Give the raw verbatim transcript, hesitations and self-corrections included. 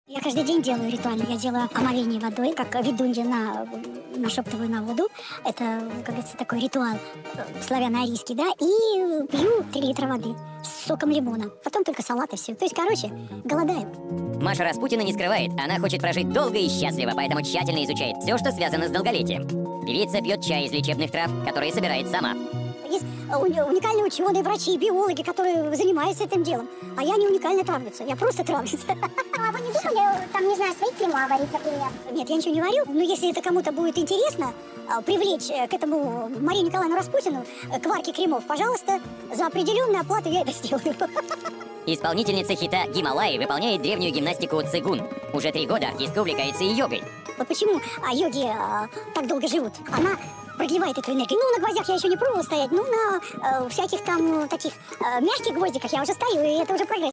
Я каждый день делаю ритуально. Я делаю омовение водой, как ведунья на, нашептываю на воду. Это, как говорится, такой ритуал славяно-арийский, да. И пью три литра воды с соком лимона. Потом только салат и все. То есть, короче, голодаем. Маша Распутина не скрывает. Она хочет прожить долго и счастливо, поэтому тщательно изучает все, что связано с долголетием. Певица пьет чай из лечебных трав, которые собирает сама. Есть уникальные ученые, врачи, биологи, которые занимаются этим делом. А я не уникальная травница, я просто травница. А вы не думали, там, не знаю, свои крема варить, например? Нет, я ничего не варю. Но если это кому-то будет интересно, привлечь к этому Марию Николаевну Распутину, к варке кремов, пожалуйста, за определенную оплату я это сделаю. Исполнительница хита «Гималаи» выполняет древнюю гимнастику цигун. Уже три года артистка увлекается и йогой. Вот почему а, йоги а, так долго живут? Она прогревает эту энергию. Ну, на гвоздях я еще не пробовала стоять, ну, на э, всяких там таких э, мягких гвоздиках я уже стою, и это уже прогресс.